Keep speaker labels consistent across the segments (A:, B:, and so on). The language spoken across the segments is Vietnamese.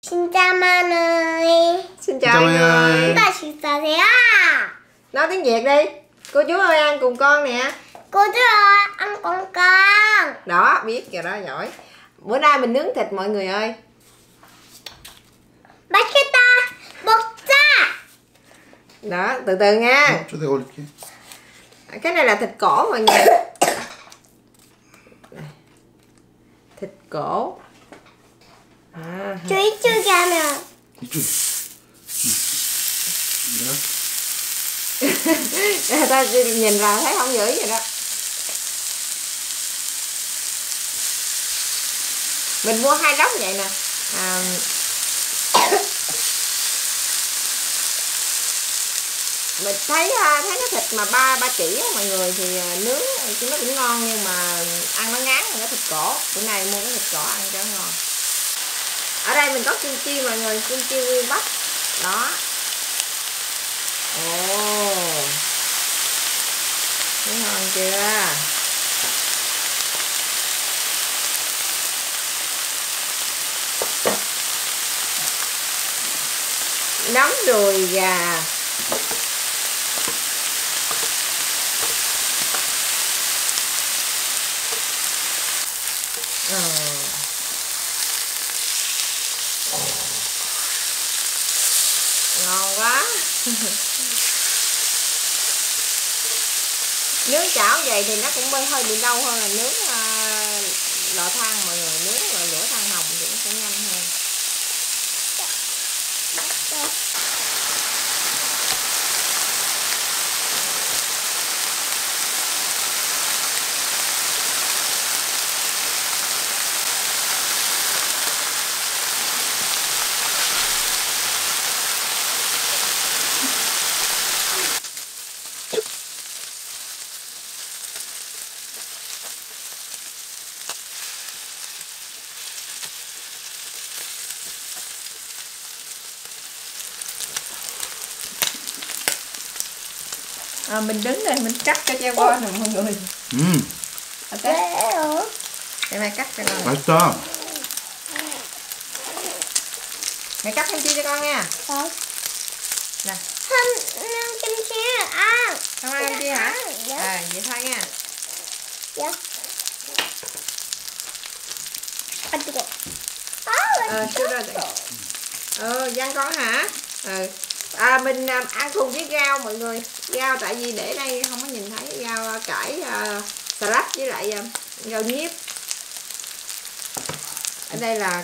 A: Xin chào mọi người.
B: Xin chào mọi người.
A: Xin chào thầy.
B: Nói tiếng Việt đi. Cô chú ơi ăn cùng con nè.
A: Cô chú ơi ăn cùng con.
B: Đó, biết rồi đó, giỏi. Bữa nay mình nướng thịt mọi người ơi.
A: 맛있다. 먹자.
B: Đó, từ từ nha. Cái này là thịt cổ mọi người. Thịt cổ.
A: 저 이쪽에 하면.
C: 이쪽.
B: Ta nhìn vào thấy không dữ vậy đó. Mình mua 2 đống vậy nè. Mình thấy cái thịt mà ba chỉ mọi người thì nướng nó cũng ngon, nhưng mà ăn nó ngán hơn cái thịt cổ. Bữa nay mua cái thịt cổ ăn cho ngon. Ở đây mình có kim chi mọi người, kim chi nguyên bắp đó. Ồ, thấy ngon chưa? Nấm đùi gà. Ngon quá. Nướng chảo vậy thì nó cũng hơi bị lâu hơn là nướng lò than mọi người. Nướng lửa than hồng thì nó sẽ nhanh hơn. Mình đứng đây mình cắt cho treo voi nè mọi người. Ok. Để mẹ cắt cho con.
C: 맛있다.
B: Mẹ cắt thêm chi cho con nha. Nè.
A: không kim chi ăn.
B: Không ăn kim chi hả? Vậy thôi nha.
A: Dạ. Ăn được.
B: Chưa rồi. Giang con hả? Mình ăn cùng với rau mọi người. Rau tại vì để đây không có nhìn thấy rau cải salad với lại rau nhiếp. Ở đây là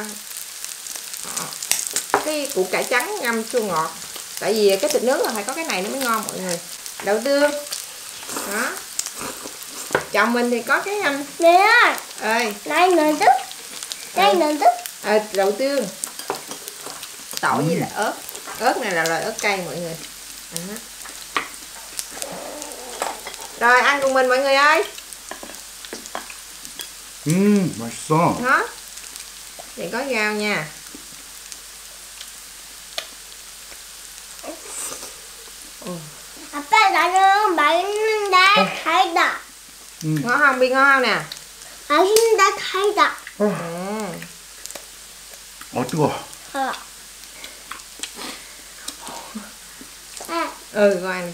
B: cái củ cải trắng ngâm chua ngọt. Tại vì cái thịt nướng là phải có cái này nó mới ngon mọi người. Đậu tương. Đó. Chồng mình thì có cái
A: Nè.
B: Đây
A: nồi tức. Đây nồi tức.
B: Đậu tương. Tỏi với lại ớt. Ớt này là loại ớt cay mọi người. Rồi ăn cùng mình mọi người ơi.
C: 맛있어.
B: Đó. Vậy có rau nha.
A: 아빠 나는 맛있는데 달다.
B: Ngon không? Bi ngon không nè?
A: 맛있는데 달다.
C: 뜨거.
B: Rồi ăn.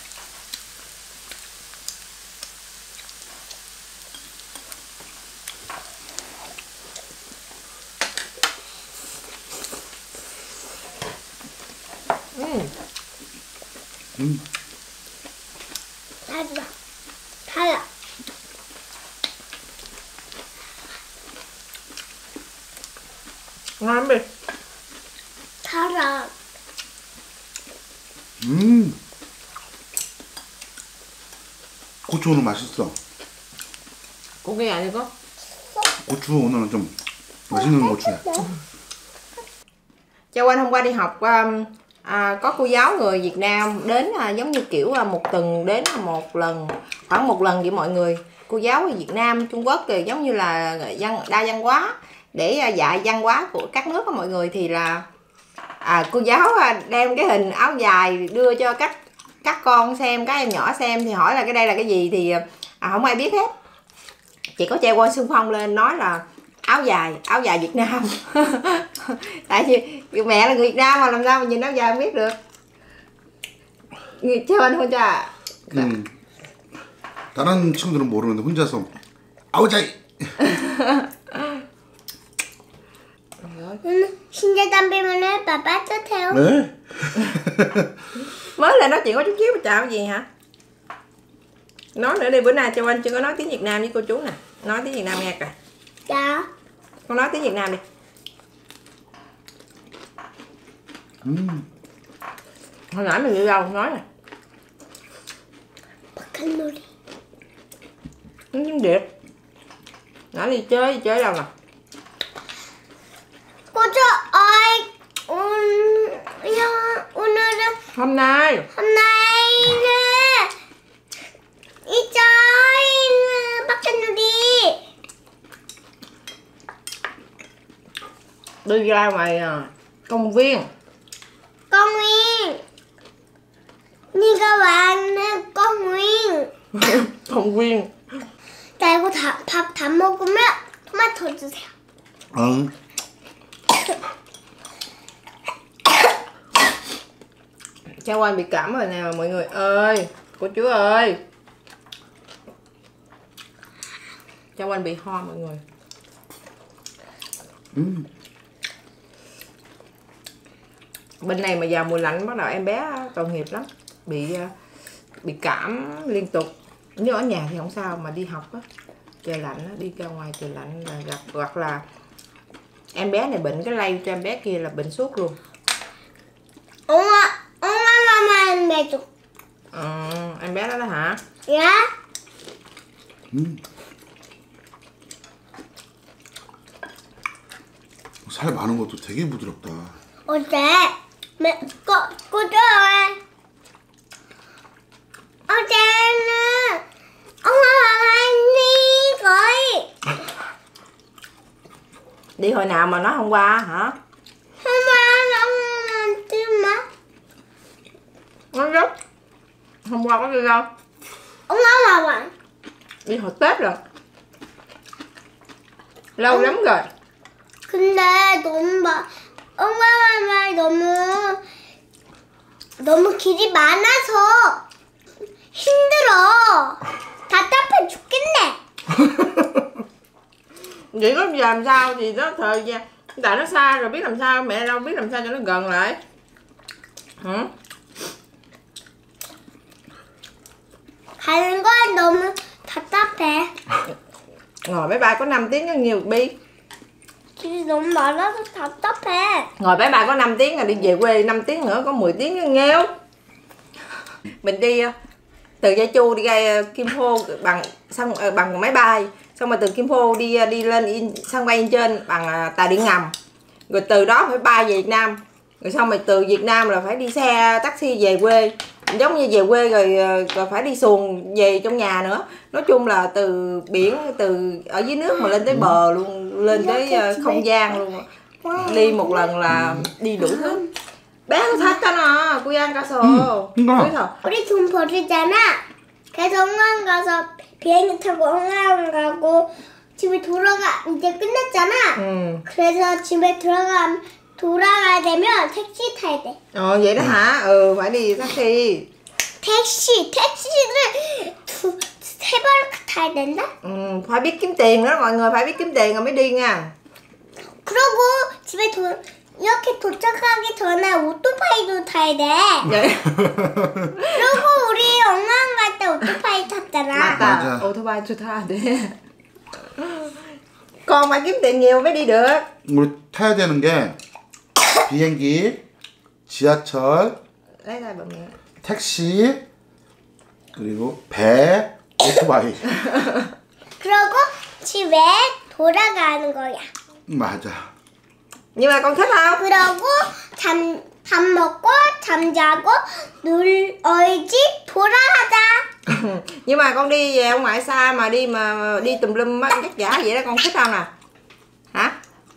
A: 달다.
B: Ngon lắm Bi.
A: 달아.
C: 고추 오늘 맛있어.
B: 고기 아니고?
C: 고추 오늘은 좀 맛있는 고추야.
B: Châu Anh hôm qua đi học có cô giáo người Việt Nam đến giống như kiểu một tuần đến một lần, khoảng một lần vậy mọi người. Cô giáo ở Việt Nam, Trung Quốc thì giống như là đa văn hóa để dạy văn hóa của các nước đó mọi người. Thì là cô giáo đem cái hình áo dài đưa cho các con xem, các em nhỏ xem, thì hỏi là cái đây là cái gì thì không ai biết hết. Chỉ có Treo Quân xung phong lên nói là áo dài Việt Nam. Tại vì mẹ là người Việt Nam mà làm sao mà nhìn áo dài không biết được. Chào anh 혼자.
C: 다른 친구들은 모르는데 혼자서 아우자이.
A: 신제 담배면은爸爸 뜻해요.
C: 네?
B: Mới là nói chuyện có chút xíu mà chào gì hả? Nói nữa đi, bữa nay Châu Anh chưa có nói tiếng Việt Nam với cô chú nè. Nói tiếng Việt Nam nghe kìa.
A: Dạ.
B: Con nói tiếng Việt Nam đi. Hồi nãy mình đi đâu nói nè.
A: bakkalori.
B: Tiếng Việt. Nãy đi chơi đâu nè.
A: cô chú ơi, 오늘은
B: Hôm nay
A: 이 저희는 bakkalori.
B: đi ra ngoài công viên.
A: công viên. 네가 왔는 công viên.
B: Công viên.
A: 나 이거 밥 다 먹으면 토마토 주세요.
C: 응.
B: Châu Anh bị cảm rồi nè mọi người ơi. Cô chú ơi. Châu Anh bị ho mọi người. Bên này mà vào mùa lạnh bắt đầu em bé tội nghiệp lắm. Bị cảm liên tục. Nhưng ở nhà thì không sao, mà đi học á, trời lạnh á, đi ra ngoài trời lạnh là gặp, hoặc là em bé này bệnh cái lây cho em bé kia là bệnh suốt luôn.
A: 엄마만 해줘.
B: Em bé đó đó hả?
A: 야?
C: 살 많은 것도 되게 부드럽다.
A: 어때? 꼬줘요. 어제는 엄마가 했니 거의.
B: Đi hồi nào mà nói hôm qua hả?
A: 엄마랑 엄마한테만.
B: Nói rất. Hôm qua có đi đâu?
A: 엄마만.
B: Đi hồi Tết rồi. Lâu lắm rồi.
A: 근데 엄마만 말 너무 길이 많아서 힘들어. 답답해 죽겠네.
B: Vậy có giờ làm sao thì nó thời gian, tại nó xa rồi biết làm sao, mẹ đâu biết làm sao cho nó gần lại. Hả?
A: 가는 건 너무 답답해.
B: Ngồi máy bay có 5 tiếng có nhiều Bi.
A: 길이 너무 많아서 답답해.
B: Ngồi máy bay có 5 tiếng là đi về quê 5 tiếng nữa có 10 tiếng cho nghèo. Mình đi từ Gia Chu đi ra Kim Phô bằng máy bay, xong rồi từ Kim Phô đi lên sân bay Incheon bằng tàu điện ngầm, rồi từ đó phải bay về Việt Nam, rồi xong rồi từ Việt Nam là phải đi xe taxi về quê, giống như về quê rồi phải đi xuồng về trong nhà nữa. Nói chung là từ biển, từ ở dưới nước mà lên tới bờ luôn, lên tới không gian luôn. Đi một lần là đi đủ thứ. Bé nó 샀잖아. 고향 가서. 그래서
A: 우리 돈 버리잖아. 그래서 홍항 가서 비행기 타고 홍항 가고 집에 이제 끝났잖아. 그래서 집에 돌아가야 되면 택시 타야 돼.
B: vậy đó hả? Phải đi taxi.
A: 택시를 세 번 타야 된다?
B: Phải biết kiếm tiền nữa mọi người, phải biết kiếm tiền rồi mới đi nha.
A: 그러고 집에 이렇게 도착하기 전에 오토바이도 타야 돼.
B: Vậy.
A: 그리고 우리 영화관 갈 때 오토바이 탔잖아.
B: 맞아. 오토바이 타야 돼. Con phải kiếm tiền nhiều mới đi được.
C: 우리 타야 되는 게 비행기, 지하철,
B: Lấy ra bận miệng.
C: 택시, 그리고 배, 오토바이.
A: 그러고 집에 돌아가는 거야.
C: 맞아.
B: Nhưng mà con thích không?
A: 그러고 밥 먹고 잠자고 놀지 돌아가자.
B: Nhưng mà con đi về ngoại xa mà đi tùm lum á, vất vả vậy đó, con thích không nè? Hả?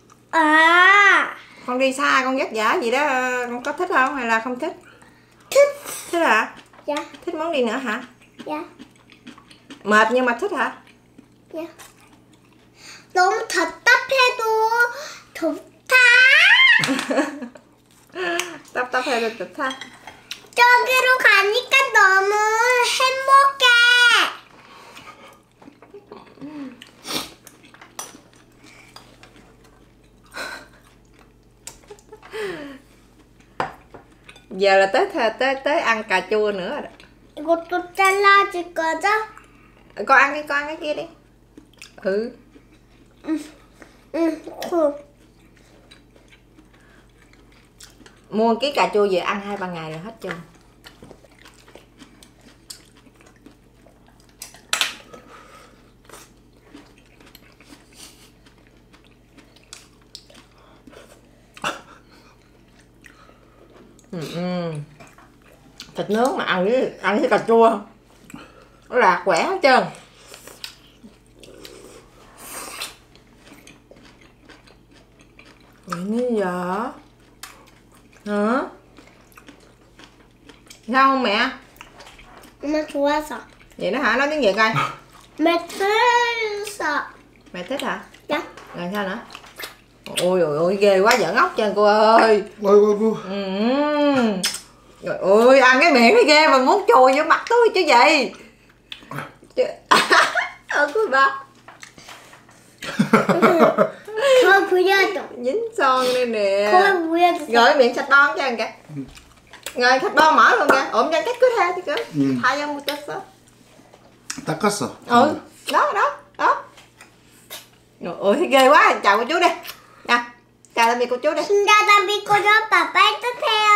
B: Con đi xa con vất vả gì đó, con có thích không hay là không thích? Thích hả?
A: Dạ.
B: Thích món đi nữa hả?
A: Dạ.
B: Mệt nhưng mà thích hả?
A: Dạ. 너무 답답해도 좋다.
B: 답답해도 좋다.
A: 저기로 가니까 너무 행복해.
B: Giờ là tới ăn cà chua nữa rồi đó.
A: 이것도 잘라줄 거죠?
B: Con ăn cái kia đi. Ừ.
A: 그.
B: Mua cái cà chua về ăn 2-3 ngày rồi hết trơn. Thịt nướng mà ăn với cà chua nó là khỏe hết trơn. Vậy như giờ hả? Sao không mẹ?
A: 엄마 좋아서.
B: Vậy đó hả? Nói tiếng Việt coi.
A: mẹ thích.
B: Mẹ thích hả?
A: Dạ.
B: Rồi sao nữa? Ôi ôi ôi ghê quá giỡn ốc trơn cô ơi.
C: 아이고.
B: Trời ơi ăn cái miệng nó ghê mà muốn chùi vô mặt tôi chứ gì. Cô ba.
A: 더 보여줘.
B: Dính son đây nè.
A: 더 보여줘.
B: Rồi miệng sạch bon cho anh kìa. Rồi sạch bon mở luôn kìa. Ổn cho cách cứ tha thì cứ. Thay cho một chút số.
C: 닦았어.
B: Đó đó. Trời ơi thấy ghê quá. Chào cô chú đi. Nè. Chào tạm biệt cô chú đi.
A: 신다담비 꼬저 빠빠 해주세요.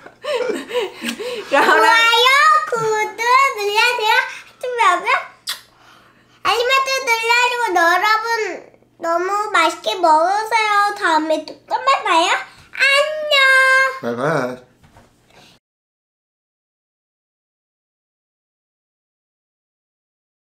B: Rồi đây.
A: 좋아요, 구독 눌러주세요. 좀 여기요. 알림 설정 눌러주고 여러분 너무 맛있게 먹으세요. 다음에 또 만나요. 안녕.
C: 바이바이.